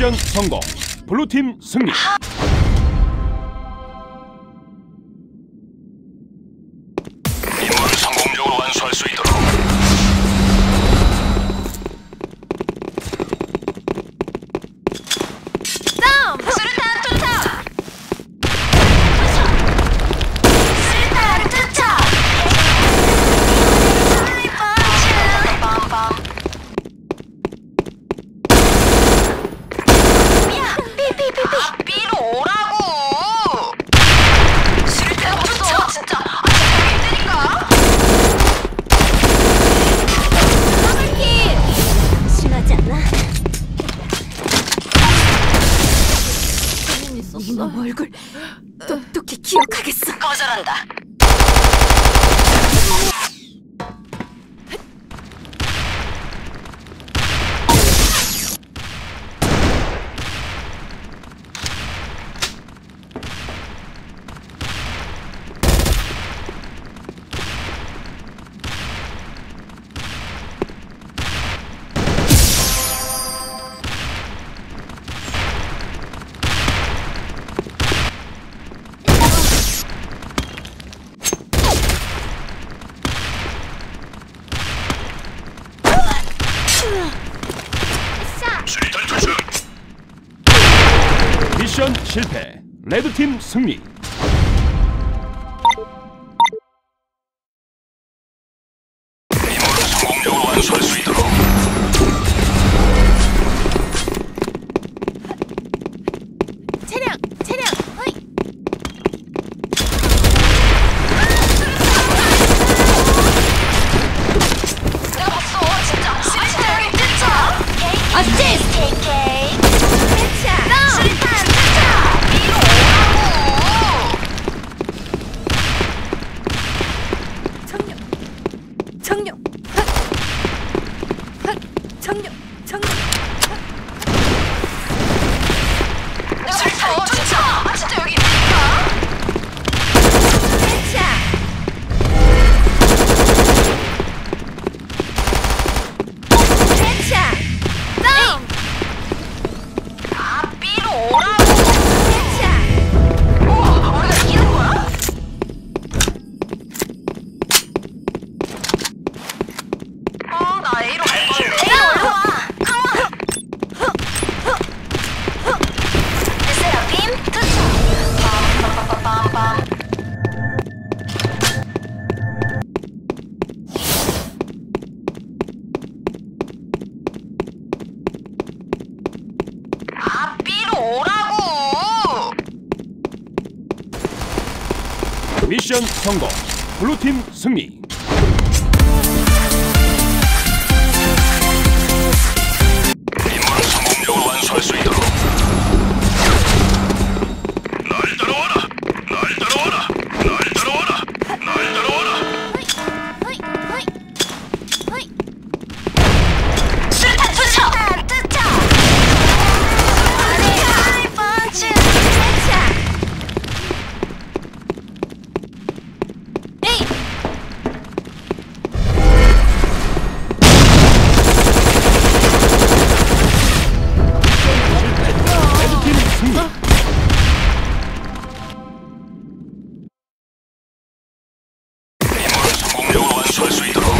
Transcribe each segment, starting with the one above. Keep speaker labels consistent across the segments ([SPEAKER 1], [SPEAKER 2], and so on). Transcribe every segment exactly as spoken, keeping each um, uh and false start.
[SPEAKER 1] 미션 성공. 블루팀 승리.
[SPEAKER 2] 임무를 성공적으로 완수할 수 있도록.
[SPEAKER 3] 수류탄 투척! 수류탄 투척! 야, 삐삐삐삐! 아, 삐로 오라고! 수류탄 없어, 진짜! 아, 진짜 힘드니까! 더블킬! 심하지 않나? 이놈 얼굴 똑똑히 기억하겠어. 거절한다.
[SPEAKER 2] 수리탄 투척.
[SPEAKER 1] 미션 실패. 레드팀 승리.
[SPEAKER 2] 임무를 성공적으로 완수할 수 있도록.
[SPEAKER 3] 차량, 차량, 어이. 내가 봤어, 진짜. 수류탄 투척. 어시스트. 케이케이. 해차. 수류탄 투척. 위로 오라고. 정령, 정령. 헛. 헛. 정령, 정령. 내가 봤어, 진짜. 아, 진짜 여기 있으니까. 해차. 해차. 다운. 아, 삐로 오라고. 해차. 우와, 우리가 이기는 거야? 어, 나 A로 갈 건데. A로 올라와. 컴온. 세라핌 투척. 빰빰빰빰빰. 아, 삐로 오라고.
[SPEAKER 1] 미션 성공. 블루팀 승리.
[SPEAKER 2] 임무를 성공적으로 완수할 수 있도록. 날 따라와라. 날 따라와라. 날 따라와라. 날 따라와라.
[SPEAKER 3] 허이, 허이, 허이. 수류탄 투척. 수류탄 투척. 수류탄 펀치. 해차. 에이.
[SPEAKER 1] 레드팀 승리.
[SPEAKER 2] 임무를 성공적으로 완수할 수 있도록.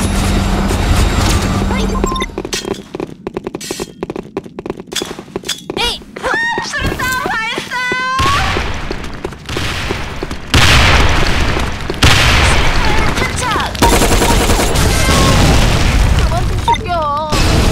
[SPEAKER 3] 에이. 수류탄 발사. 수류탄 투척. 그만 좀 죽여.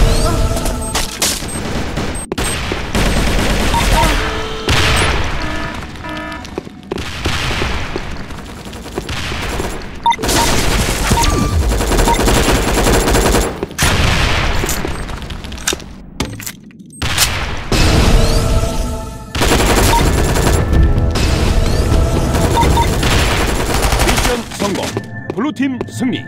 [SPEAKER 1] 미션 성공. 블루팀 승리.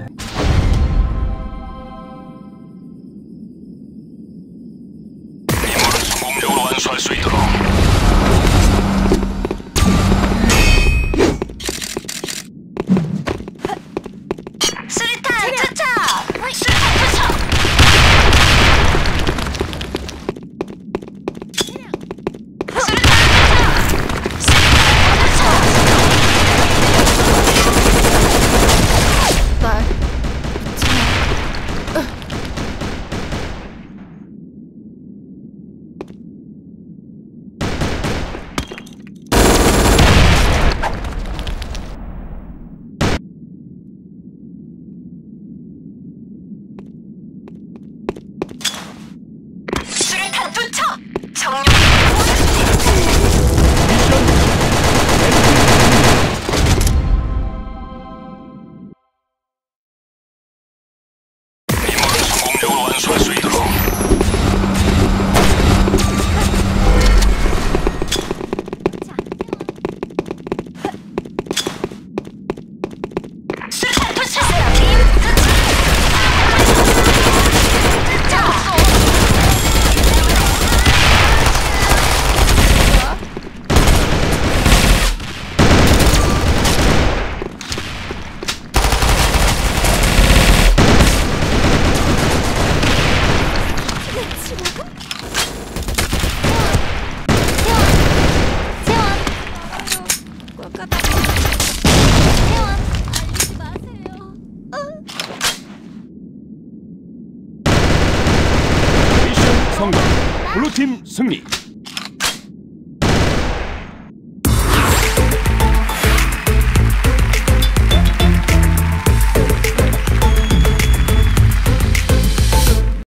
[SPEAKER 2] 임무를 성공적으로 완수할 수 있도록.
[SPEAKER 3] 수류탄 투척. 수류탄 투척. 수류탄 투척! 정령
[SPEAKER 2] 임무를 성공적으로 완수할 수 있도록.
[SPEAKER 3] 수류탄 투척! 세라핌 투척!
[SPEAKER 1] 미션 성공. 블루팀 승리.